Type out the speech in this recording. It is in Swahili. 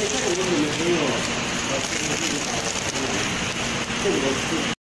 看我们女朋友，这个